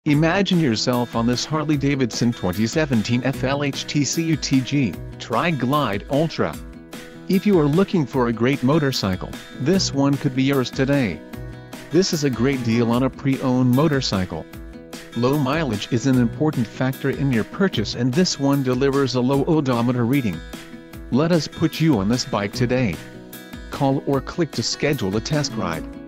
Imagine yourself on this Harley-Davidson 2017 FLHTCUTG, Tri Glide Ultra. If you are looking for a great motorcycle, this one could be yours today. This is a great deal on a pre-owned motorcycle. Low mileage is an important factor in your purchase, and this one delivers a low odometer reading. Let us put you on this bike today. Call or click to schedule a test ride.